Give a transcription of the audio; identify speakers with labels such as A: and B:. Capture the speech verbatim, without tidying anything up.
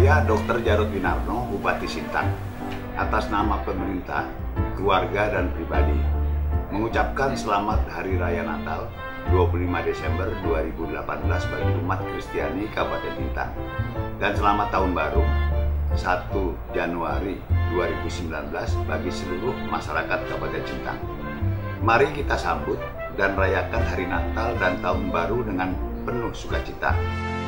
A: Saya dokter Jarod Winarno, Bupati Sintang, atas nama pemerintah, keluarga, dan pribadi, mengucapkan selamat Hari Raya Natal dua puluh lima Desember dua ribu delapan belas bagi umat Kristiani Kabupaten Sintang, dan selamat Tahun Baru satu Januari dua ribu sembilan belas bagi seluruh masyarakat Kabupaten Sintang. Mari kita sambut dan rayakan Hari Natal dan Tahun Baru dengan penuh sukacita.